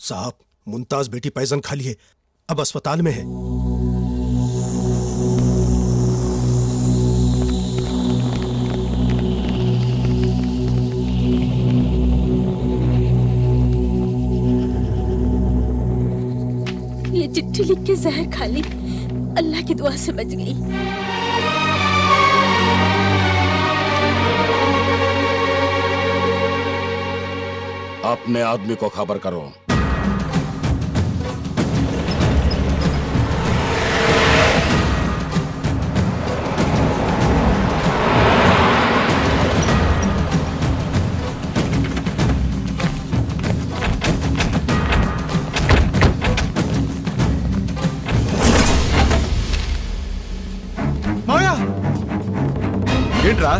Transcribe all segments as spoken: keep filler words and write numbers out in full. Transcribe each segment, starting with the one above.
साहब, मुमताज बेटी पैजन खा ली है, अब अस्पताल में है। ये चिट्ठी लिख के जहर खा ली, अल्लाह की दुआ से बच गई। अपने आदमी को खबर करो। మాయా ఏంట్రా?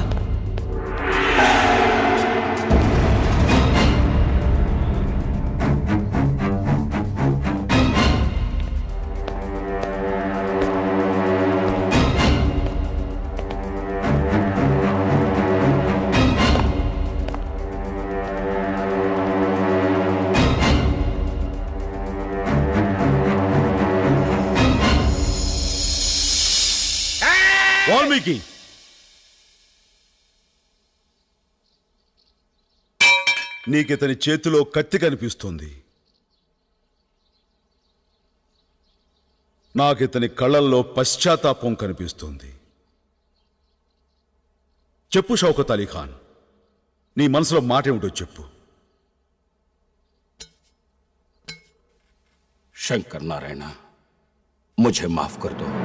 వాల్మీకి, నీకితని చేతిలో కత్తి కనిపిస్తుంది. నాకితని కళ్ళల్లో పశ్చాత్తాపం కనిపిస్తుంది. చెప్పు షౌకత్ అలీ ఖాన్, నీ మనసులో మాట ఏమిటో చెప్పు. शंकर नारायण, मुझे माफ कर दो।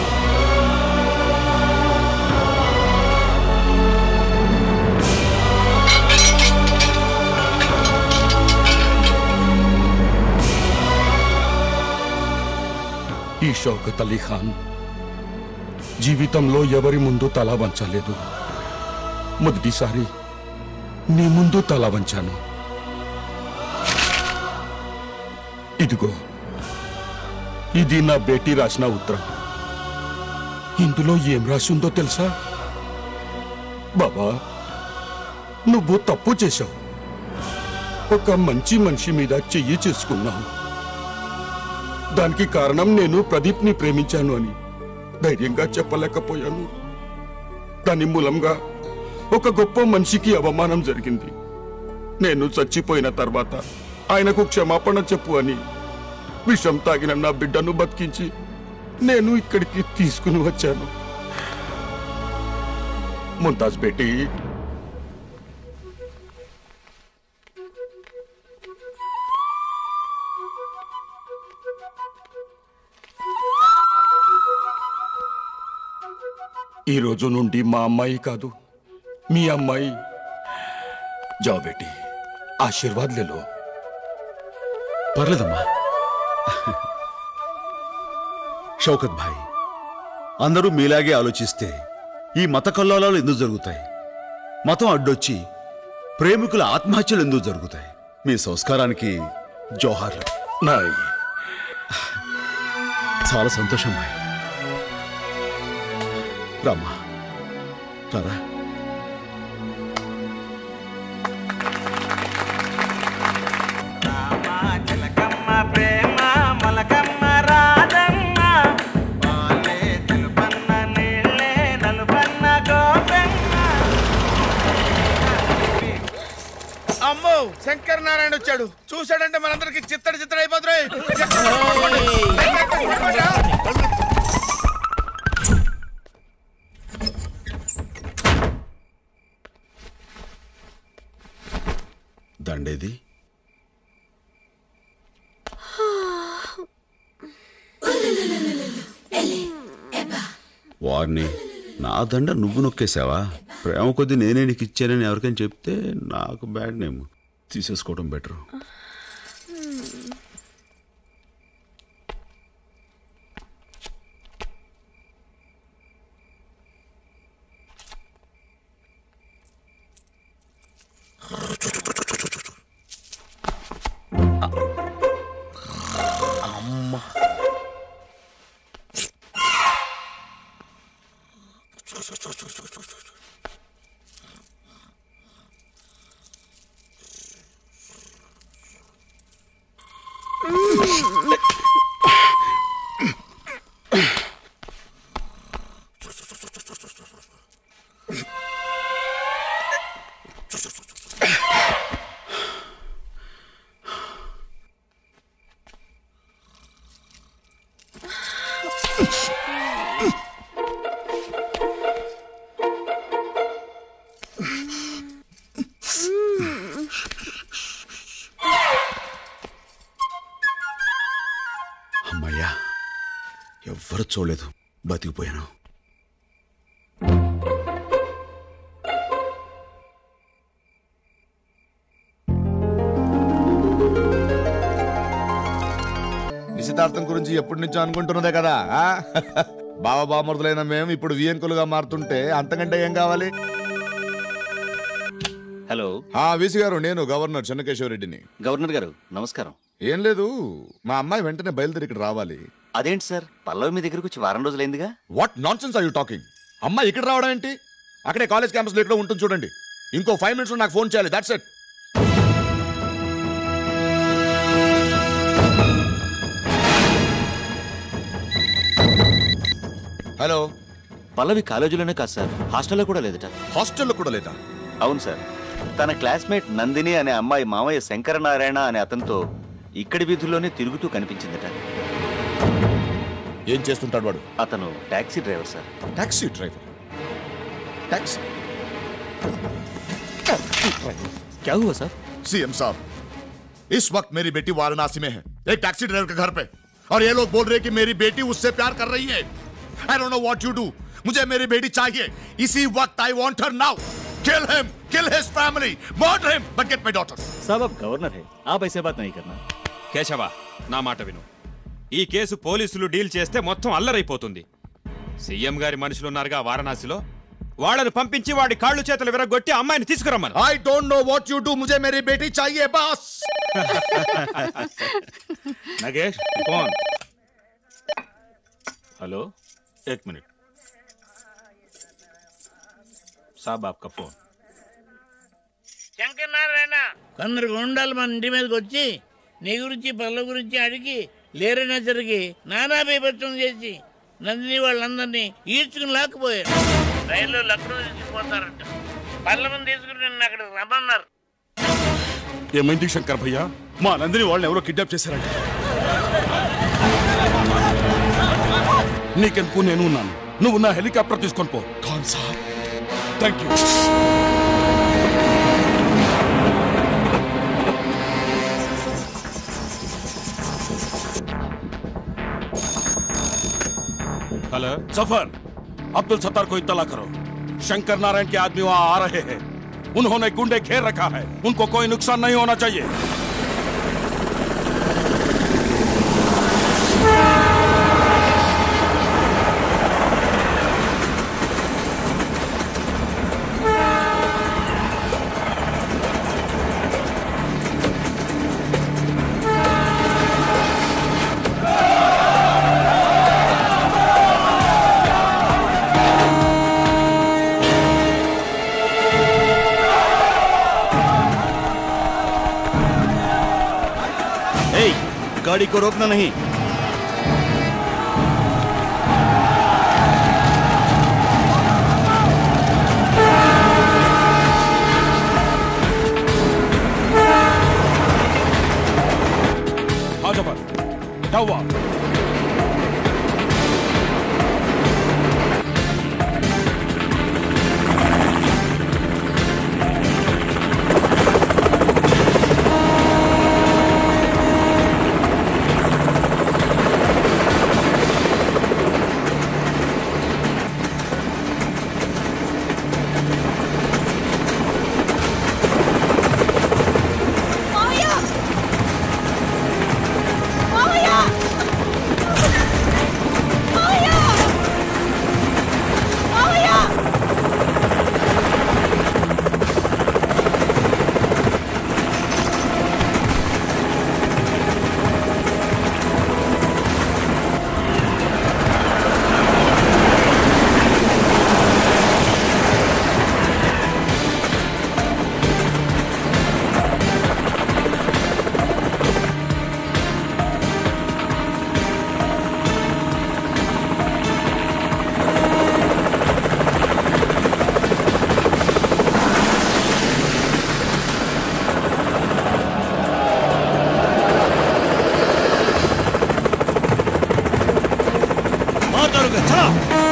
ఈ షౌకత్ అలీ ఖాన్ జీవితంలో ఎవరి ముందు తల వంచలేదు. మొదటిసారి నీ ముందు తల వంచాను. ఇదిగో, ఇది నా బేటీ రాసిన ఉత్తరం. ఇందులో ఏం రాసిందో తెలుసా? బాబా, నువ్వు తప్పు చేశావు. ఒక మంచి మనిషి మీద చెయ్యి చేసుకున్నావు. దానికి కారణం నేను ప్రదీప్ని ప్రేమించాను అని ధైర్యంగా చెప్పలేకపోయాను. దాని మూలంగా ఒక గొప్ప మనిషికి అవమానం జరిగింది. నేను చచ్చిపోయిన తర్వాత ఆయనకు క్షమాపణ చెప్పు అని విషం తాగిన నా బిడ్డను బతికించి నేను ఇక్కడికి తీసుకుని వచ్చాను. ముంతాజ్ బేటీ, ఈ రోజు నుండి మా అమ్మాయి కాదు, మీ అమ్మాయి. జాओ బేటీ, ఆశీర్వాద్ లేలో. పర్లేదమ్మా. షౌకత్ భాయ్, అందరూ మీలాగే ఆలోచిస్తే ఈ మత కల్లోలాలు ఎందుకు జరుగుతాయి? మతం అడ్డొచ్చి ప్రేమికుల ఆత్మహత్యలు ఎందుకు జరుగుతాయి? మీ సంస్కారానికి జోహార్లు. నాయ్, చాలా సంతోషం భాయ్. రామ్మా, రారా. అమ్మో, శంకర్ నారాయణ వచ్చాడు. చూశాడంటే మనందరికి చిత్తడి చిత్తడి అయిపోతున్నాయి. దండేది వారిని నా దండ నువ్వు నొక్కేసావా? ప్రేమ కొద్ది నేనే నీకు ఇచ్చానని ఎవరికైనా చెప్తే నాకు బ్యాడ్ నేమ్. తీసేసుకోవడం బెటర్. అమ్మ, అమ్మయ్యా, ఎవ్వరు చూడలేదు, బతికిపోయాను. నిశ్చితార్థం గురించి ఎప్పటి నుంచో అనుకుంటున్నదే కదా. బావ బామర్దులైన మేము ఇప్పుడు వియంకులుగా మారుతుంటే అంతకంటే ఏం కావాలి? హలో. వీసీ గారు, నేను గవర్నర్ చెన్నకేశవరెడ్డిని. గవర్నర్ గారు నమస్కారం. ఏం లేదు, మా అమ్మాయి వెంటనే బయలుదేరి ఇక్కడ రావాలి. అదేంటి సార్, పల్లవి మీ దగ్గరకు వచ్చి వారం రోజులైందిగా. What nonsense are you talking? అమ్మాయి ఇక్కడ రావడం ఏంటి? అక్కడే కాలేజ్ క్యాంపస్ లో ఇక్కడ ఉంటుంది చూడండి. ఇంకో ఫైవ్ మినిట్స్ లో నాకు ఫోన్ చేయాలి, దట్స్ ఇట్. హలో. పల్లవి కాలేజీలోనే కాదు సార్, హాస్టల్లో కూడా లేదట. హాస్టల్లో కూడా లేదా? అవును సార్, తన క్లాస్మేట్ నందిని అనే అమ్మాయి మామయ్య శంకరనారాయణ అనే అతనితో ఇక్కడి వీధుల్లోనే తిరుగుతూ కనిపించిందట. ఏం చేస్తుంటాడు వాడు? అతను taxi driver sir. Taxi driver? Taxi क्या हुआ सर? सीएम साहब, इस वक्त मेरी बेटी वाराणसी में है, एक टैक्सी ड्राइवर के घर पे, और ये लोग बोल रहे हैं कि मेरी बेटी उससे प्यार कर रही है. I don't know what you do. मुझे मेरी बेटी चाहिए इसी वक्त. I want her now. Kill him, kill his family, murder him, but get my daughter. साहब, अब गवर्नर है, आप ऐसे बात नहीं करना. కేశవ, నా మాట విను. ఈ కేసు పోలీసులు డీల్ చేస్తే మొత్తం అల్లరైపోతుంది. సీఎం గారి మనుషులు ఉన్నారుగా వారణాసిలో, వాళ్ళని పంపించి వాడి కాళ్ళు చేతులు విరగొట్టి అమ్మాయిని తీసుకురమ్మను. I don't know what you do. मुझे मेरी बेटी चाहिए बस. नगेश, फोन. हेलो, एक मिनट साहब, आपका फोन. శంకర్ నారాయణ, కొందరు గుండాలు మన ఇంటి మీదకి వచ్చి నీ గురించి పళ్ళ గురించి అడిగి లేరనే జరిగి నానా బీభత్సం చేసి నందిని వాళ్ళందరినీ ఈడ్చుకుని లాక్కుపోయారు. రైల్లో లక్నో తీసుకుపోతారంట. పళ్ళ మంది తీసుకుని నిన్న అక్కడికి రమ్మన్నారు. ఏమైంది శంకర్ భయ్యా? మా నందిని వాళ్ళని ఎవరో కిడ్నాప్ చేశారంట. నీకెందుకు, నేను ఉన్నాను. నువ్వు నా హెలికాప్టర్ తీసుకొని పో. ఖాన్ సాబ్, thank you. Hello Safar, Abdul Sattar को इत्तला करो. शंकर नारायण के आदमी वहां आ रहे हैं. उन्होंने गुंडे घेर रखा है. उनको कोई नुकसान नहीं होना चाहिए. गाड़ी को रोकना नहीं. हाँ जबर, क्या हुआ? गए, चलो।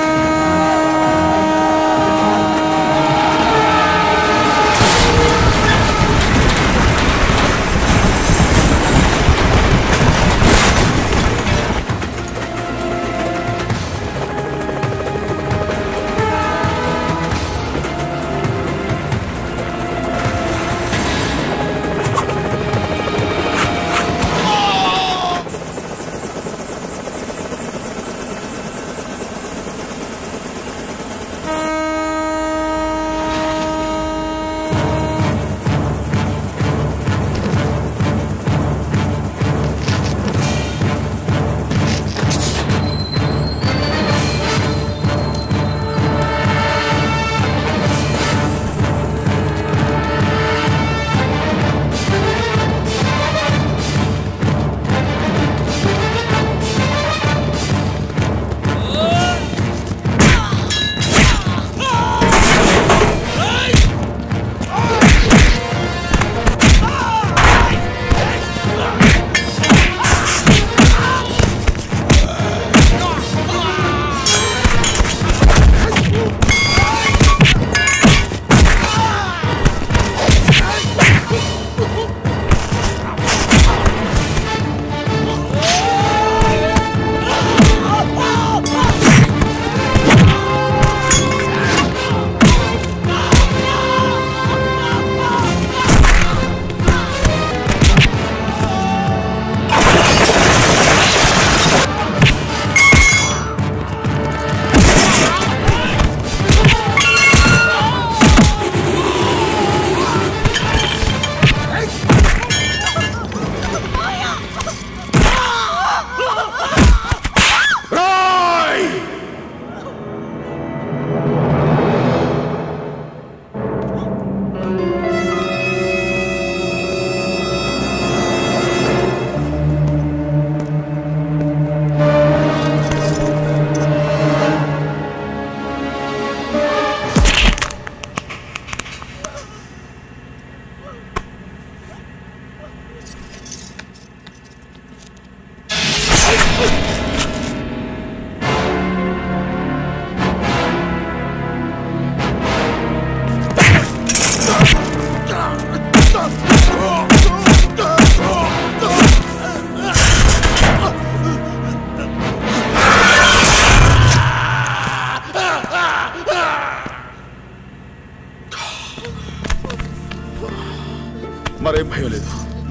మరేం భయం లేదు.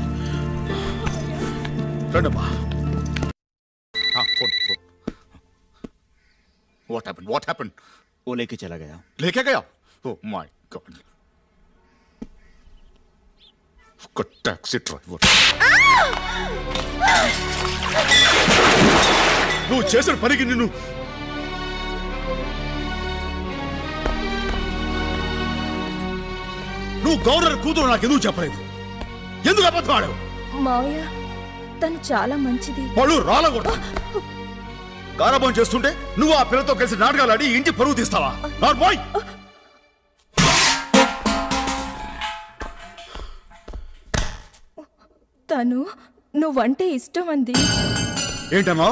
రండమ్మా. What happened? What happened? वो लेके चला गया. लेके गया? Oh my God. Good taxi driver. నువ్వు చేసిన పనికి నిన్ను నువ్వు గవర్నర్ కూతురు నాకెందుకు చెప్పలేదు? ఎందుకు అబద్ధం ఆడావు? మావయ్య తను చాలా మంచిది. వాళ్ళు రాలకూడదు. గారాబం చేస్తుంటే నువ్వు ఆ పిల్లతో కలిసి నాటకాలు ఆడి ఇంటి పరువు తీస్తావా? బాయ్ తను నువ్వంటే ఇష్టం అంది. ఏంటమ్మా?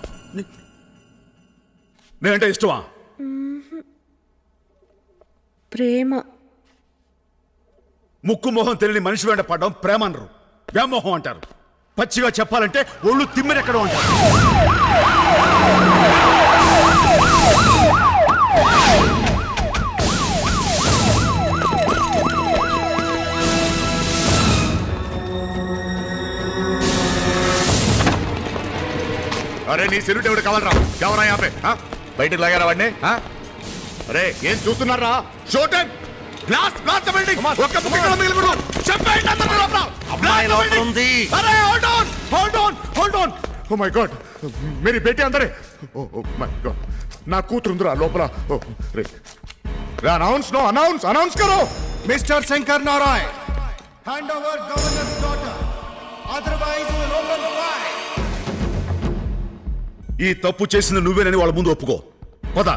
నేనంటే ఇష్టమా? ప్రేమ. ముక్కు మొహం తెలియని మనిషి వెంట పడడం ప్రేమ అనరు, వ్యామోహం అంటారు. పచ్చిగా చెప్పాలంటే ఒళ్ళు తిమ్మిరెక్కడం అంటారు. అరే నీ సెల్యూట్ ఎవడు కావాలరా? ఎవరా యాపే బయటకు లాగారా వాడిని? అరే ఏం చూస్తున్నారా? Show time. Blast blast building. ఒక్క బుకింగ్ మిగిలిపోడు. చెప్పండి అందరూ లోపల. అమ్మాయి లోపల ఉంది. అరే hold on hold on hold on. Oh my god మేరీ బేటీ అందరే. ఓ ఓ మై గాడ్ నా కూతురు ఉందిరా లోపల. ఓ రే రే అనౌన్స్ నో అనౌన్స్ అనౌన్స్ కరో. Mister Shankar Narayan, hand over governor's daughter, otherwise we will open fire. ఈ తప్పు చేసింది నువ్వేనని వాళ్ళ ముందు ఒప్పుకో. పద.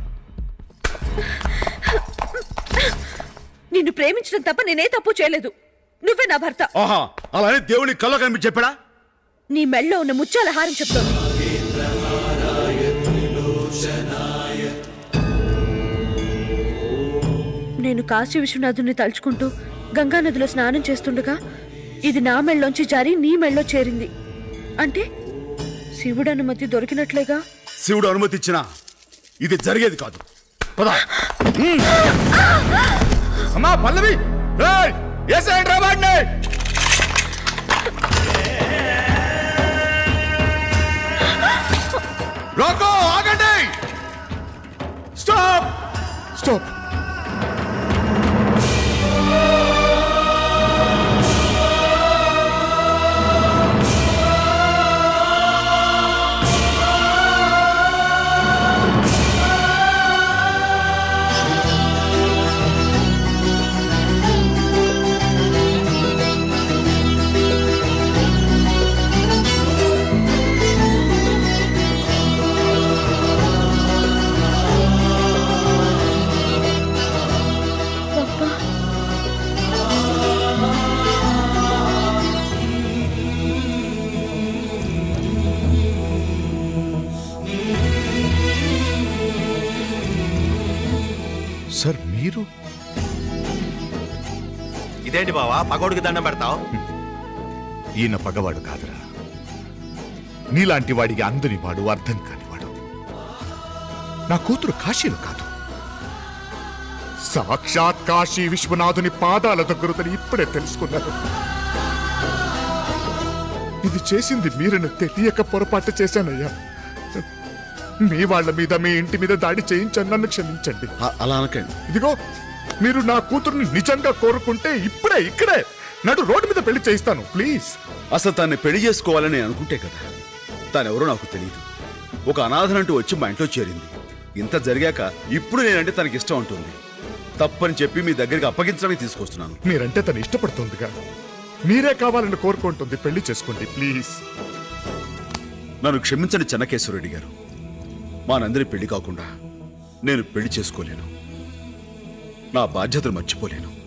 నిన్ను ప్రేమించడం తప్ప నేనే తప్పు చేయలేదు. నువ్వే నా భర్త. ఆహా, అలానే దేవుని కళ్ళ కనిపించి చెప్పాడా? నీ మెళ్ళో ఉన్న ముత్యాల హారం చెప్తోంది. నేను కాశీ విశ్వనాథుని తలుచుకుంటూ గంగా నదిలో స్నానం చేస్తుండగా ఇది నా మెళ్ళలోంచి జారి నీ మెళ్ళలో చేరింది అంటే శివుడు అనుమతి దొరికినట్లేగా. శివుడు అనుమతి ఇచ్చినా ఇది జరిగేది కాదు. పదా అమ్మా పల్లవి, రోకో, ఆగండి, స్టాప్ స్టాప్. సార్ మీరు ఇదేంటి బావా పగోడికి దండం పెడతావు? ఈయన పగవాడు కాదురా, నీలాంటి వాడికి అందని వాడు, అర్థం కానివాడు. నా కూతురు కాశీలో కాదు, సాక్షాత్ కాశీ విశ్వనాథుని పాదాల దగ్గరని ఇప్పుడే తెలుసుకున్నాను. ఇది చేసింది మీరని తెలియక పొరపాటు చేశానయ్యా. మీ వాళ్ళ మీద, మీ ఇంటి మీద దాడి చేయించాను, నన్ను క్షమించండి. అలా అనకండి. ఇదిగో మీరు నా కూతుర్ని నిజంగా కోరుకుంటే ఇప్పుడే ఇక్కడే నడు రోడ్డు మీద పెళ్లి చేయిస్తాను, ప్లీజ్. అసలు తన్ని పెళ్లి చేసుకోవాలని అనుకుంటే కదా. తానెవరో నాకు తెలియదు. ఒక అనాథనంటూ వచ్చి మా ఇంట్లో చేరింది. ఇంత జరిగాక ఇప్పుడు నేనంటే తనకి ఇష్టం ఉంటుంది. తప్పని చెప్పి మీ దగ్గరికి అప్పగించడానికి తీసుకొస్తున్నాను. మీరంటే తను ఇష్టపడుతుందిగా, మీరే కావాలని కోరుకుంటుంది, పెళ్లి చేసుకోండి ప్లీజ్. నన్ను క్షమించండి చెన్నకేశ్వరరెడ్డి గారు. మా నందిని పెళ్లి కాకుండా నేను పెళ్లి చేసుకోలేను. నా బాధ్యతను మర్చిపోలేను.